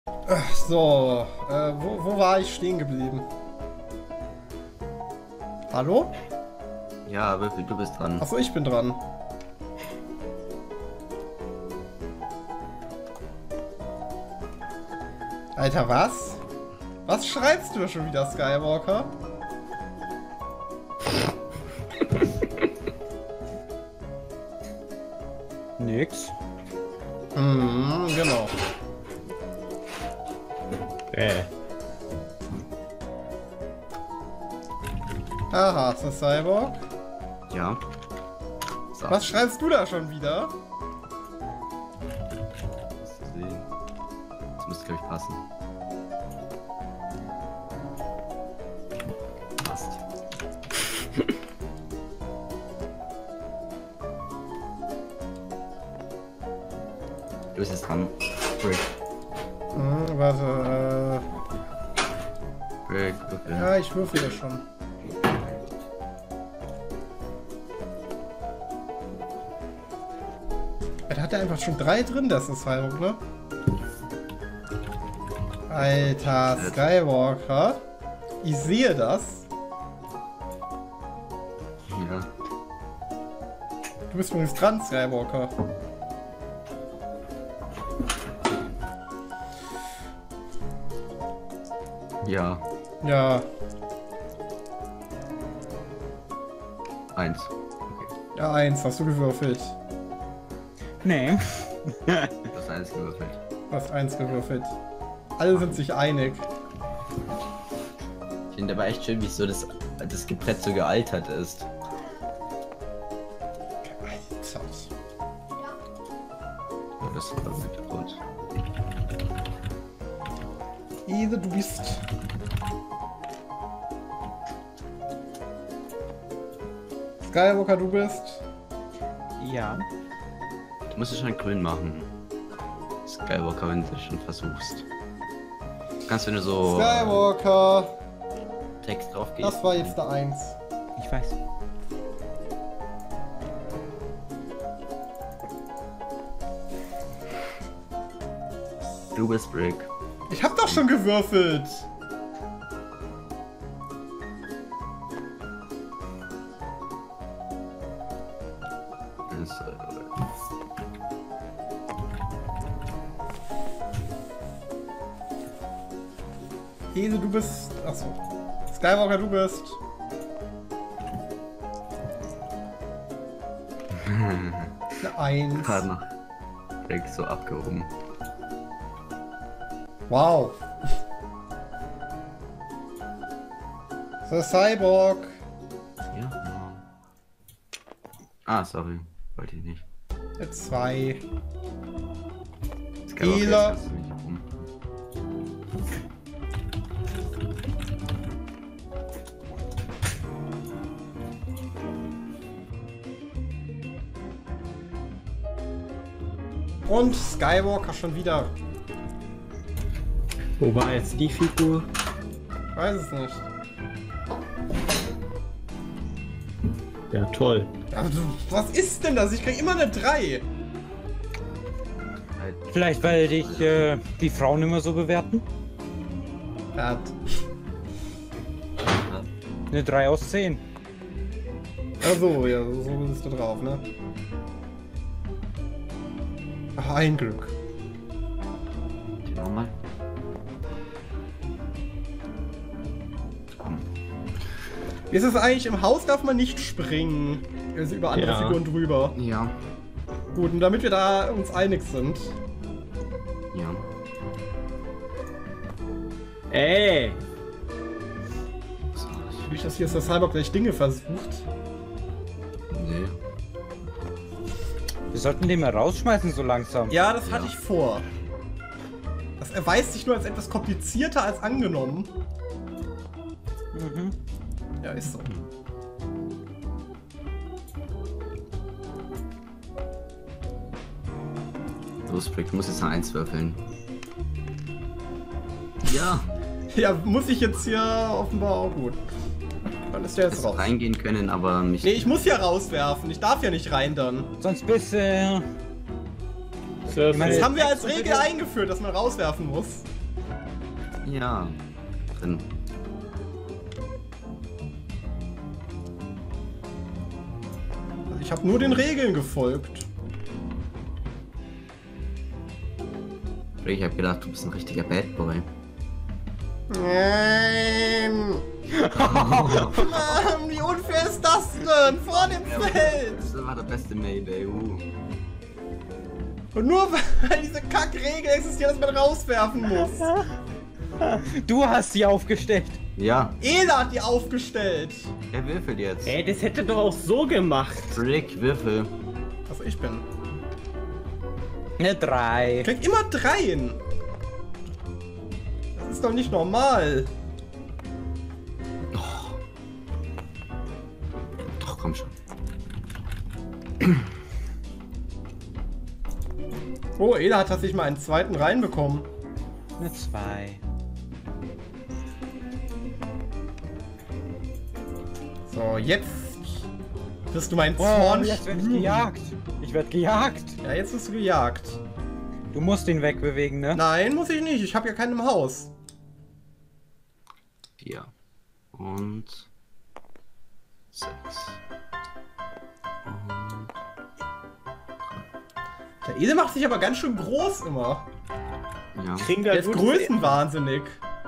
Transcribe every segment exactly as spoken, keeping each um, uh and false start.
Ach, so, äh, wo, wo war ich stehen geblieben? Hallo? Ja, Würfel, du bist dran. Achso, ich bin dran. Alter, was? Was schreibst du schon wieder, Skywalker? Nix. Mhm, genau. Äh. Aha, ist das Cyborg? Ja. So. Was schreibst du da schon wieder? Das müsste, glaube ich, passen. Passt. Du bist jetzt dran. Brick. Hm, warte, Brick, äh... Würfel. Ja, ich würfel ja schon. Da hat er einfach schon drei drin, das ist Cyborg, ne? Alter, Skywalker. Ich sehe das. Ja. Du bist übrigens dran, Skywalker. Ja. Ja. Eins. Okay. Ja, eins, hast du gewürfelt. Nee. Du hast eins gewürfelt. Du hast eins gewürfelt. Alle sind sich einig. Ich finde aber echt schön, wie so das, das Gebrett so gealtert ist. Gealtert. Ja, das ist aber mit Grund. Ede, du bist... Skywalker, du bist... Ja. Du musst es schon grün machen. Skywalker, wenn du es schon versuchst. Du kannst, wenn du so Skywalker! Text drauf gehst. Das war jetzt der Eins. Ich weiß. Du bist Brick. Ich hab doch schon gewürfelt! Das, äh, Ede, du bist... Achso. Skywalker, du bist... Eine Eins. Gerade noch Brick so abgehoben. Wow. The Cyborg. Ja. Ah, sorry. Wollte ich nicht. Eine Zwei. Skywalker, Ela. jetzt hast du mich um. Und Skywalker schon wieder. Wo war jetzt die Figur? Ich weiß es nicht. Ja, toll. Aber du, was ist denn das? Ich krieg immer eine drei. Halt. Vielleicht, weil dich äh, die Frauen immer so bewerten? Ja, Eine drei aus zehn. also, ja, so bist du drauf, ne? Ach, ein Glück. Nochmal. Wie ist es eigentlich? Im Haus darf man nicht springen. Also über andere Ja. Figuren drüber. Ja. Gut, und damit wir da uns einig sind. Ja. Ey! So, Nicht, dass hier ist der Cyborg gleich Dinge versucht. nee. Wir sollten den mal rausschmeißen so langsam. Ja, das hatte Ja. ich vor. Das erweist sich nur als etwas komplizierter als angenommen. Mhm. Ja, ist so. Los, Brick, du musst jetzt eine Eins würfeln. Ja. Ja, muss ich jetzt hier offenbar auch gut. Dann ist der jetzt Hättest raus. reingehen können, aber mich. Nee, ich muss ja rauswerfen. Ich darf ja nicht rein dann. Sonst bist du... Äh, Das haben wir als Regel eingeführt, dass man rauswerfen muss. Ja. Drin. Also ich habe nur den Regeln gefolgt. Ich hab gedacht, du bist ein richtiger Bad Boy. Nein! Mann, wie unfair ist das denn? Vor dem Feld! Das war der beste Mayday. Uh. Und nur weil diese Kackregel existiert, dass man rauswerfen muss. Du hast sie aufgestellt. Ja, Ela hat die aufgestellt. er würfelt jetzt. Ey, das hätte doch auch so gemacht. Rick, würfel. Also ich bin. Eine drei. Ich krieg immer Dreien. Das ist doch nicht normal. Doch, komm schon. Oh, Ela hat tatsächlich mal einen zweiten reinbekommen. Eine zwei. So, jetzt wirst du meinen Oh, Zorn jetzt werde ich spüren. gejagt. Ich werde gejagt. Ja, jetzt wirst du gejagt. Du musst ihn wegbewegen, ne? Nein, muss ich nicht. Ich habe ja keinen im Haus. Vier. Und. Sechs. Und. Der Ede macht sich aber ganz schön groß immer. Ja. Kriegen Der wir ist größenwahnsinnig.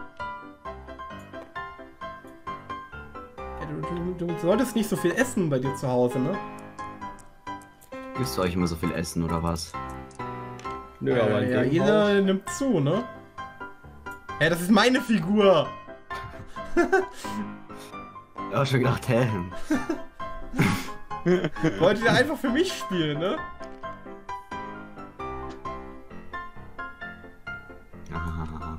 Ja, du, du, du solltest nicht so viel essen bei dir zu Hause, ne? Gibst du euch immer so viel Essen oder was? Nö, aber ja, in dem Ede nimmt zu, ne? Ja, das ist meine Figur. Ja, schon gedacht, hä? Wolltet ihr einfach für mich spielen, ne? Ah.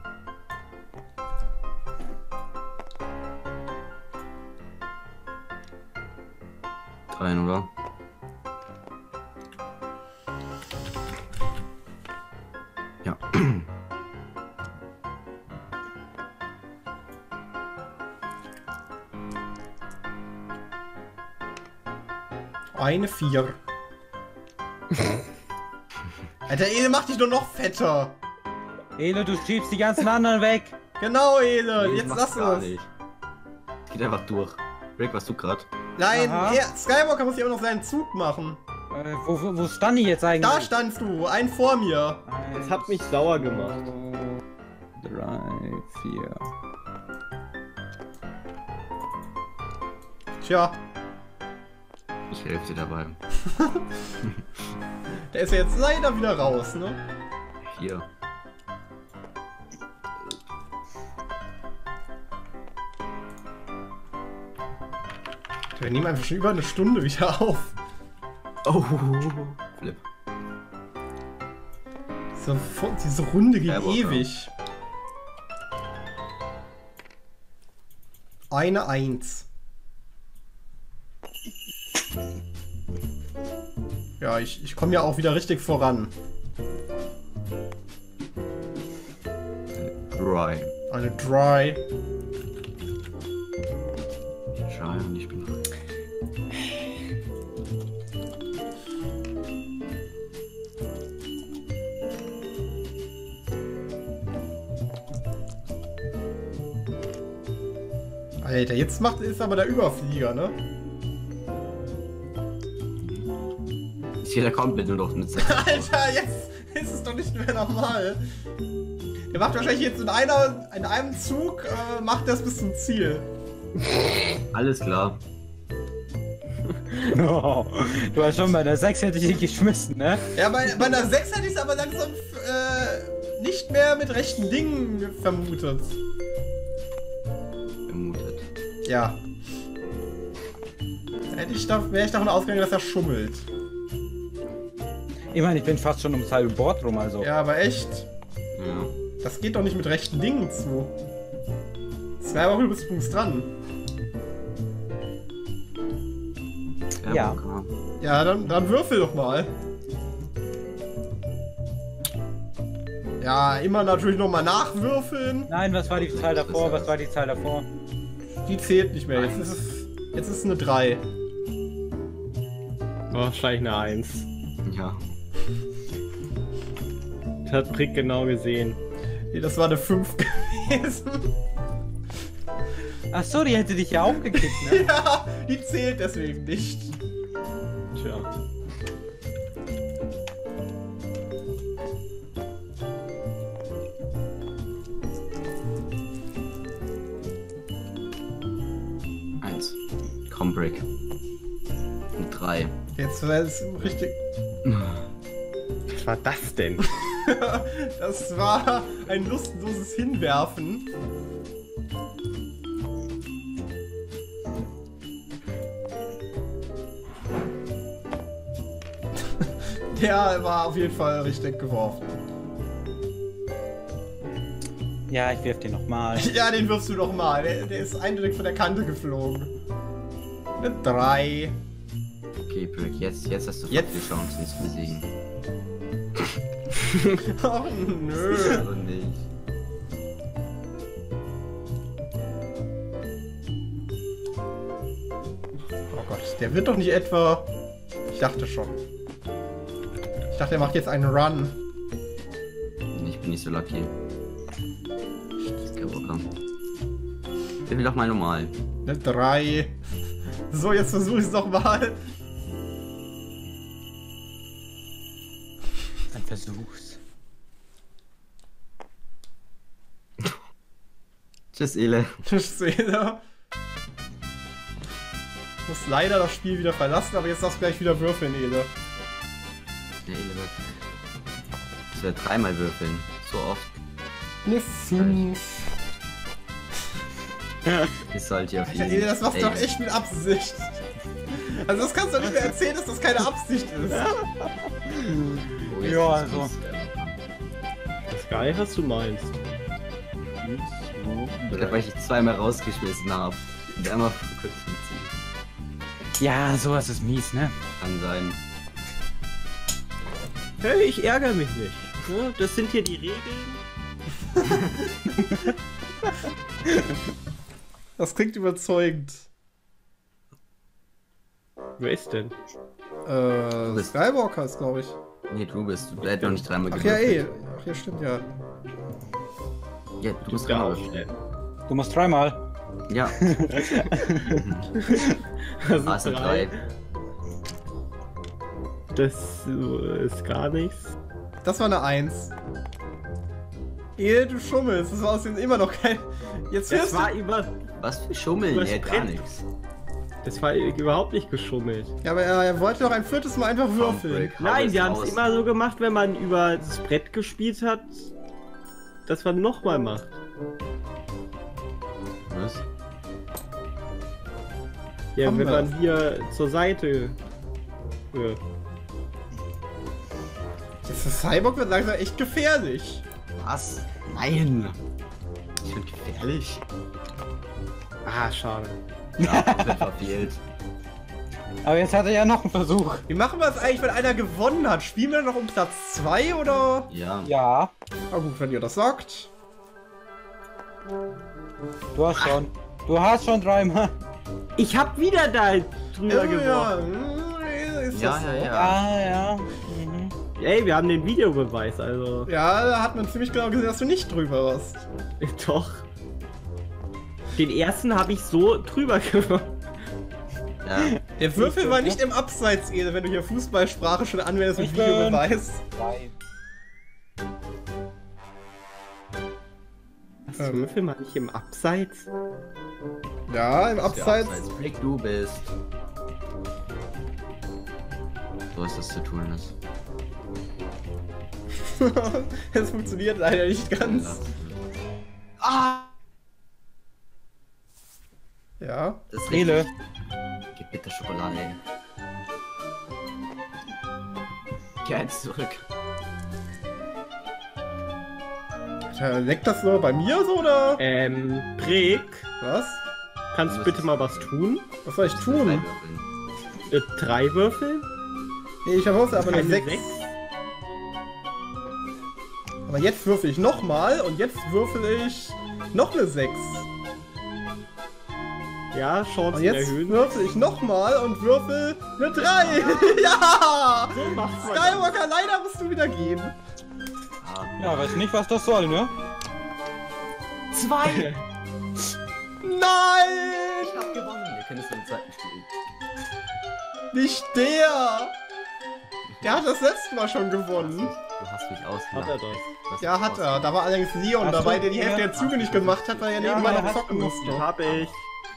Dreien, oder? Ja. Eine Vier. Alter, Ede, mach dich nur noch fetter. Ele, du schiebst die ganzen anderen weg. Genau, Ede, Nee, jetzt macht's lass gar es. nicht. Geht einfach durch. Rick, was du grad? Nein, Aha. er, Skywalker muss ja immer noch seinen Zug machen. Äh, wo, wo, wo stand ich jetzt eigentlich? Da standst du, ein vor mir. Das hat mich sauer gemacht. Drei, vier. Tja, Ich helfe dir dabei. der ist ja jetzt leider wieder raus, ne? Vier. Wir nehmen einfach schon über eine Stunde wieder auf. Oh, Flip. Diese, diese Runde geht Skywalker. ewig. Eine Eins. Ja, ich, ich komme ja auch wieder richtig voran. Dry. Eine Dry. Dry und ich bin dran. Alter, jetzt macht ist aber der Überflieger, ne? Ist hier der komplett nur noch mit sechs. Alter, jetzt ist es doch nicht mehr normal. Der macht wahrscheinlich jetzt in einer, in einem Zug, äh, macht das bis zum Ziel. Alles klar. Oh, du hast schon bei der sechs hätte ich dich geschmissen, ne? Ja, bei, bei einer sechs hätte ich es aber langsam äh, nicht mehr mit rechten Dingen vermutet. Vermutet. Ja. Hätte ich da, wäre ich davon ausgegangen, dass er schummelt. Ich meine, ich bin fast schon ums halbe Board rum, also. Ja, aber echt. Ja. Das geht doch nicht mit rechten Dingen zu. Das wäre aber auch übrigens dran. Ja. Skywalker. Ja, dann, dann würfel doch mal. Ja, immer natürlich nochmal nachwürfeln. Nein, was war die Zahl davor? Was war die Zahl davor? Die zählt nicht mehr. Jetzt ist es, jetzt ist es eine drei. Wahrscheinlich eine Eins. Ja. Das hat Prick genau gesehen. Nee, das war eine fünf gewesen. Ach so, die hätte dich ja auch gekickt, ne? Ja, die zählt deswegen nicht. Tja. Eins. Komm, Brick. Und drei. Jetzt war es richtig. Was war das denn? Das war ein lustenloses Hinwerfen. Der war auf jeden Fall richtig geworfen. Ja, ich wirf den nochmal. Ja, den wirfst du doch mal. Der, der ist eindeutig von der Kante geflogen. Eine drei. Okay, Brick, jetzt, jetzt hast du Jetzt. die Chance, uns zu besiegen. Oh nö. Aber nicht. Oh Gott, der wird doch nicht etwa... Ich dachte schon. Ich dachte, er macht jetzt einen Run. Ich bin nicht so lucky. Skywalker. Ich will doch mal normal. Eine drei. So, jetzt versuche ich es nochmal. Dann versuch's. Tschüss, Ele. Szene. Ich muss leider das Spiel wieder verlassen, aber jetzt darfst du gleich wieder würfeln, Ele. Ja, Ele wird. Ich werde dreimal würfeln. So oft. Eine fünf. Ich sollte ja Alter, Ele, das machst du doch echt mit Absicht. Also das kannst du doch nicht mehr erzählen, dass das keine Absicht ist. Oh, jetzt Ja, ist also. es, Das geil, was du meinst. Oder weil ich dich zweimal rausgeschmissen habe. Und einmal kurz mitziehen. Ja, sowas ist mies, ne? Kann sein. Hey, ich ärgere mich nicht. Ja, das sind hier die Regeln. Das klingt überzeugend. Wer ist denn? Äh, bist- Skywalker ist, glaube ich. Nee, du bist. Du hättest noch nicht dreimal Ach ja, eh. gewürfelt. Ach ja, stimmt ja. Ja, du musst Ja, dreimal auch würfeln. Du musst dreimal. Ja, Das ah, es sind drei. Das äh, ist gar nichts. Das war eine eins. Ehe, du schummelst. Das war außerdem immer noch kein... Jetzt Das wirst war du... über. Was für Schummeln? Was Nee, gar brennt? nichts. Das war überhaupt nicht geschummelt. Ja, aber er, er wollte doch ein viertes Mal einfach würfeln. Break, hau Nein, es die haben es raus. immer so gemacht, wenn man über das Brett gespielt hat, dass man nochmal macht. Was? Ja, Haben wenn wir. man hier zur Seite wirft. Das Cyborg wird langsam echt gefährlich. Was? Nein! Ich bin gefährlich. Ah, schade. Ja, wird verfehlt. Aber jetzt hat er ja noch einen Versuch. Wie machen wir es eigentlich, wenn einer gewonnen hat? Spielen wir noch um Platz zwei oder? Ja. Ja, Na gut, wenn ihr das sagt. du hast schon. Du hast schon dreimal. Ich hab wieder da drüber Ja, geworfen. ja, ist Ja, das so? ja, ja. Ah, ja. Mhm. Ey, wir haben den Videobeweis, also. Ja, da hat man ziemlich genau gesehen, dass du nicht drüber warst. Doch. Den ersten habe ich so drüber geworfen. Ja. Der Würfel war nicht im Abseits, Ede, wenn du hier Fußballsprache schon anwendest mit Ich bin- Videobeweis. Drei. Was Ähm. Würfel mal nicht im Abseits? Ja, im Abseits. Blick, du bist. So was das zu tun ist. Es funktioniert leider nicht ganz. Ah! Ja. Das ist Ele. richtig. Gib bitte Schokolade, ey. Geh eins zurück. Alter, leckt das nur bei mir so oder? Ähm, Brick, Was? kannst du Du bitte musst- mal was tun? Was soll ich Drei tun? würfeln. Äh, drei Würfel? Nee, ich habe aber eine Keine sechs. sechs? Aber jetzt würfel ich nochmal und jetzt würfel ich noch eine sechs. Ja, Und Chancen jetzt erhöhen. würfel ich nochmal und würfel eine drei. Ja! So macht man das. Skywalker, leider musst du wieder gehen. Ah, Ja, weiß nicht, was das soll, ne? Zwei! Nein! Ich hab gewonnen. Wir können es im zweiten spielen. Nicht der! Der hat das letzte Mal schon gewonnen. Du hast mich Hat ausgelacht. er das? Ja, hat er. Da war allerdings Leon Ach so, dabei, der die Hälfte ja. der Züge nicht gemacht hat, weil er Ja, nebenbei aber noch hast zocken du. musste. Hab ich.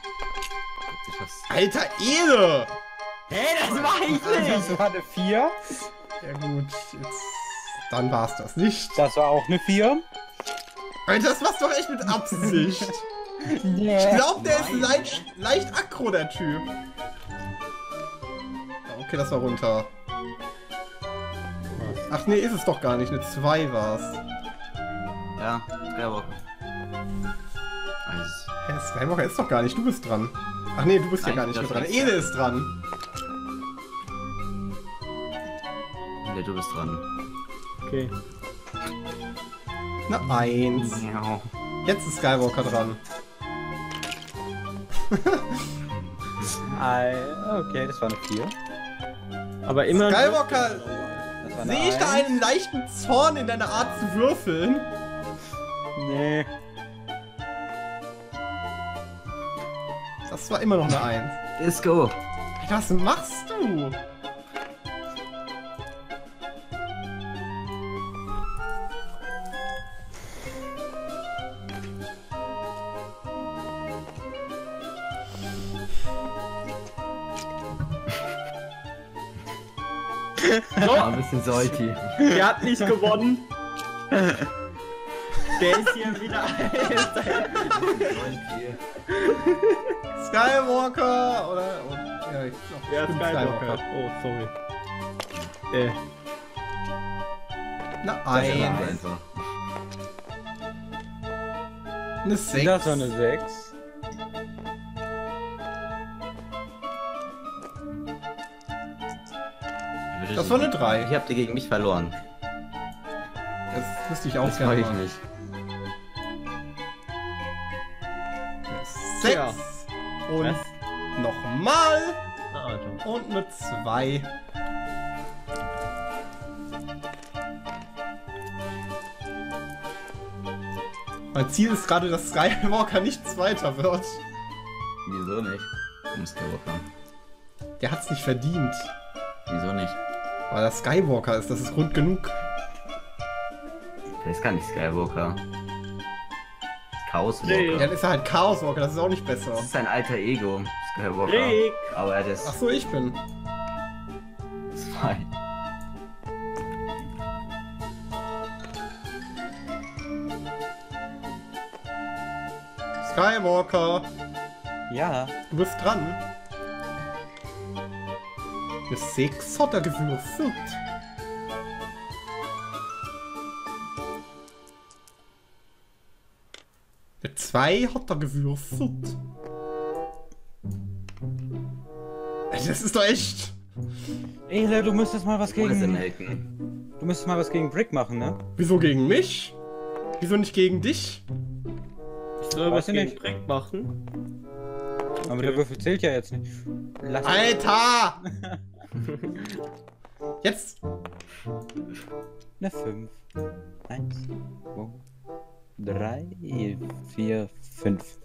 Alter Ede! Hey, das war ich nicht! Das war eine vier. Ja gut, jetzt... Dann war's das nicht. Das war auch eine vier. Alter, das machst du doch echt mit Absicht. Ich glaub, der ist leicht, leicht aggro, der Typ. Okay, das war runter. Ach nee, ist es doch gar nicht. Eine zwei war's. Ja, Skywalker. Eins. Hä, Skywalker ist doch gar nicht. Du bist dran. Ach nee, du bist ja Nein, gar nicht das mehr dran. ist- Ede ist dran. Ja, du bist dran. Okay. Na, eins. Ja. Jetzt ist Skywalker dran. Ah, okay, das war eine vier. Aber immer. Skywalker, Das war eine sehe ich da eins. einen leichten Zorn in deiner Art zu würfeln? Nee. Das war immer noch eine eins. Let's go. Alter, was machst du? War ein bisschen salty. Der hat nicht gewonnen. Der ist hier wieder. Skywalker oder... Oh, ja, ich glaub, Ja, ich bin Skywalker. Oh, sorry. Äh, Na, Ja, eins. einfach. Eine sechs. Das war eine sechs. Das war eine drei. Ich habt ihr gegen mich verloren. Das wüsste ich auch Das mag gerne ich mal. nicht. Sechs. Tja. Und was? nochmal. Ah, doch. Und eine zwei. Mein Ziel ist gerade, dass Skywalker nicht Zweiter wird. Wieso nicht? Um Skywalker. Der hat's nicht verdient. Wieso nicht? Weil er Skywalker ist, das ist Grund genug. Der ist gar nicht Skywalker. Chaos Nee. Ja, Walker. dann ist er halt Chaoswalker, das ist auch nicht besser. Das ist sein alter Ego, Skywalker. Rick! Aber er hat Ach es so, ich bin. zwei. Skywalker, Ja. du bist dran. Eine sechs hat er gewürfelt. Eine zwei hat er gewürfelt. Ey, das ist doch echt... Ele, du müsstest mal was Ohne gegen... melken. Du müsstest mal was gegen Brick machen, ne? Wieso gegen mich? Wieso nicht gegen dich? Ich soll Weiß was ich gegen nicht. Dreck machen. Aber der Würfel zählt ja jetzt nicht. Lass Alter! Jetzt! eine fünf. Eins, zwei, drei, vier, fünf.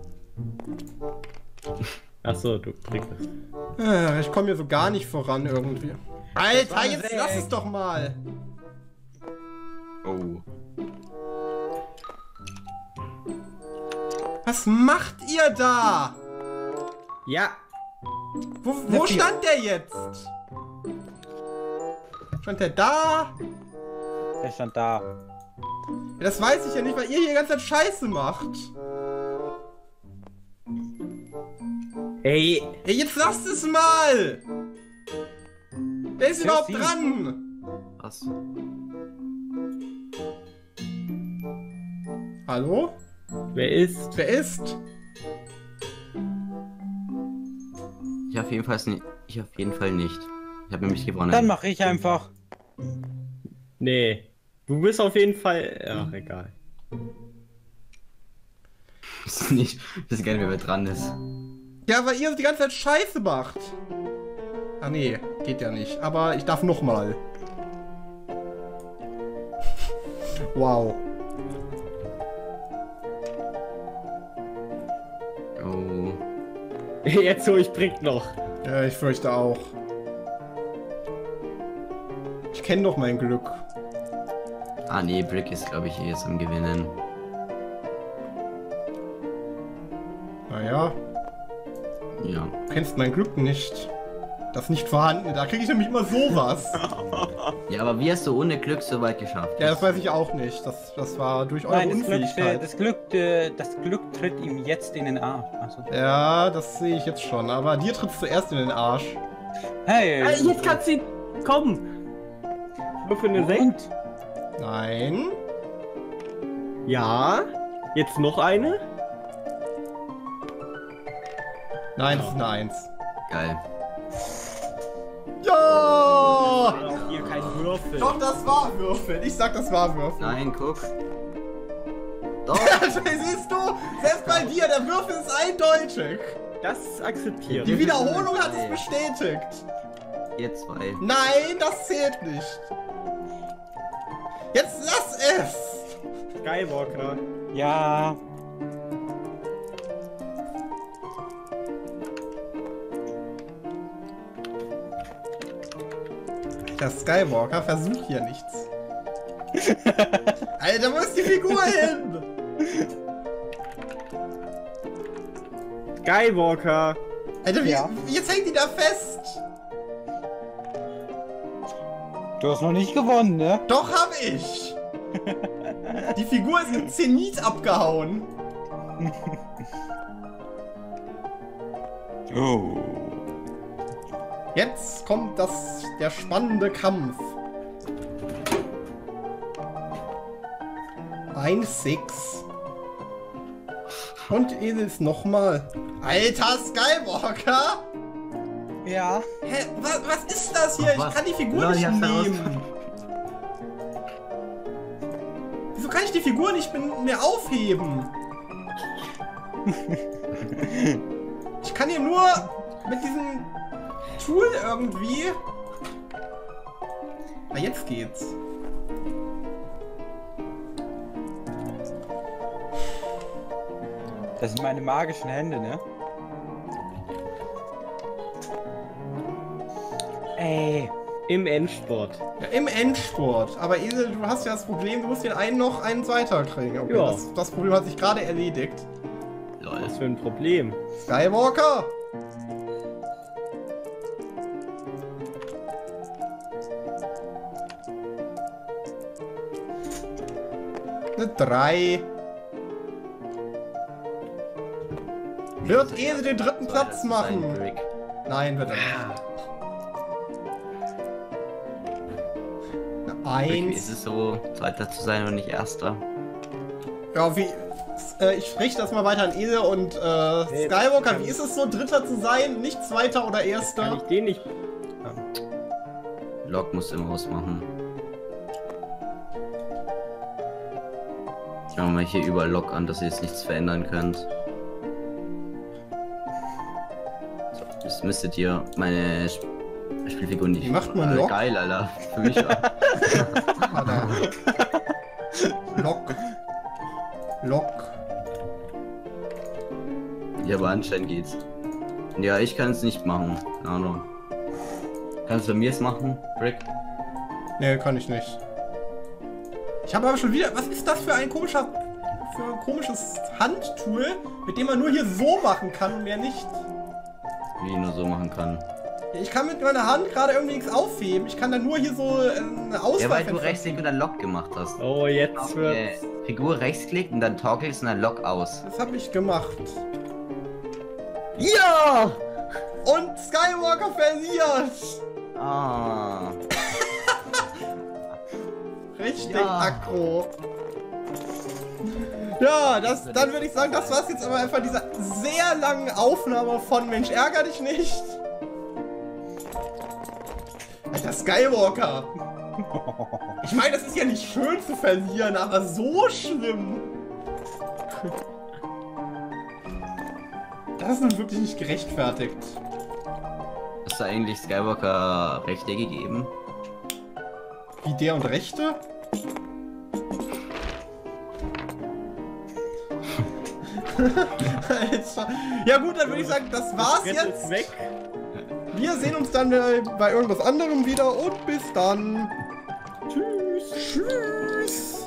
Achso, du kriegst es. Äh, Ich komme hier so gar nicht voran irgendwie. Alter, eine jetzt sechs. lass es doch mal! Oh. Was macht ihr da? Ja! Wo, wo vier. stand der jetzt? Stand der da? Der stand da. Ja, das weiß ich ja nicht, weil ihr hier die ganze Zeit Scheiße macht. Ey! Ey, jetzt lasst es mal! Wer ist Ja, überhaupt sie. dran? Was? Hallo? Wer ist? Wer ist? Ich auf jeden Fall nicht. Ich auf jeden Fall nicht. Ich habe nämlich gewonnen. Dann mache ich einfach. Nee. Du bist auf jeden Fall. Ach, egal. Ich weiß nicht. Ich weiß gar nicht mehr, wer dran ist. Ja, weil ihr die ganze Zeit Scheiße macht. Ah nee, geht ja nicht. Aber ich darf noch mal. Wow. Jetzt so, ich Brick noch. Ja, ich fürchte auch. Ich kenne doch mein Glück. Ah nee, Brick ist glaube ich eh jetzt am Gewinnen. Naja, Ja. du kennst mein Glück nicht. Das nicht vorhanden, da kriege ich nämlich immer sowas. Ja, aber wie hast du ohne Glück so weit geschafft? Ja, das weiß ich auch nicht. Das, das war durch eure Nein, das Glück, äh, Unfähigkeit. das, Glück, äh, das Glück tritt ihm jetzt in den Arsch. Also, Ja, das sehe ich jetzt schon. Aber dir tritt's zuerst in den Arsch. hey! Ah, jetzt kannst du ihn. Komm! Nur für eine sechs. Und? Nein. Ja. Jetzt noch eine. Nein, das ist eine Eins. Geil. Ja! Auch hier kein Würfel. Doch, das war Würfel. Ich sag, das war Würfel. Nein, guck. Doch. Siehst du? Selbst bei dir, der Würfel ist eindeutig. Das akzeptiert. Die Wiederholung hat es bestätigt. Ihr zwei. Nein, das zählt nicht. Jetzt lass es! Skywalker. Ja. Der Skywalker, versuch hier nichts. Alter, wo ist die Figur hin? Skywalker. Alter, wie, Ja. jetzt hängt die da fest. Du hast noch nicht gewonnen, ne? Doch, hab ich. Die Figur ist im Zenit abgehauen. Oh. Jetzt kommt das, der spannende Kampf. eins sechs. Und Esel ist nochmal. Alter Skywalker! Ja. Hä, was, was ist das hier? Ach, was? Ich kann die Figur Ja, nicht die hab's nehmen. Wieso kann ich die Figur nicht mit mir aufheben? Ich kann hier nur mit diesem Tool irgendwie... Na, jetzt geht's. Das sind meine magischen Hände, ne? Ey. Im Endsport. Ja, im Endsport. Aber Esel, du hast ja das Problem, du musst den einen noch einen weiter kriegen. Okay, Ja. das, das Problem hat sich gerade erledigt. Lol. Was für ein Problem. Skywalker! Eine drei. Wird Esel den dritten Platz machen? Brick. Nein, wird er nicht. Eine Brick, wie Eins. ist es so, Zweiter zu sein und nicht Erster? Ja, wie. Äh, ich richte das mal weiter an Esel und äh, Nee, Skywalker, kann wie ich- ist es so, Dritter zu sein, nicht Zweiter oder Kann Erster? ich den nicht. Lok muss immer ausmachen. Ich mache mal hier überall Lok an, dass ihr jetzt nichts verändern könnt. So, das müsstet ihr meine Sp Spielfigur nicht. Wie macht man äh, Lock? Geil, Alter. Für mich auch. Warte. Lock. Lock. Ja, aber anscheinend geht's. Ja, ich kann es nicht machen. Keine Ahnung. Kannst du mir es machen, Brick? Nee, kann ich nicht. Ich habe aber schon wieder. Was ist das für ein komischer. Für ein komisches Handtool, mit dem man nur hier so machen kann und mehr nicht? Wie ich nur so machen kann. Ich kann mit meiner Hand gerade irgendwie nichts aufheben. Ich kann dann nur hier so äh, eine Auswahl. Ja, weil du Rechtsklick und dann Lock gemacht hast. Oh, jetzt Äh, wird's. Figur rechtsklickt und dann toggelst und dann Lock aus. Das habe ich gemacht. Ja! Und Skywalker verliert! Ah. Richtig Ja. aggro. Ja, das, dann würde ich sagen, das war's jetzt aber einfach dieser sehr langen Aufnahme von Mensch, ärger dich nicht. Alter, Skywalker. Ich meine, das ist ja nicht schön zu verlieren, aber so schlimm. Das ist nun wirklich nicht gerechtfertigt. Hast du eigentlich Skywalker Rechte gegeben? Wie der und Rechte? Alter. Ja gut, dann würde ich sagen, das war's Brett jetzt. ist weg. Wir sehen uns dann äh, bei irgendwas anderem wieder und bis dann. Tschüss. Tschüss.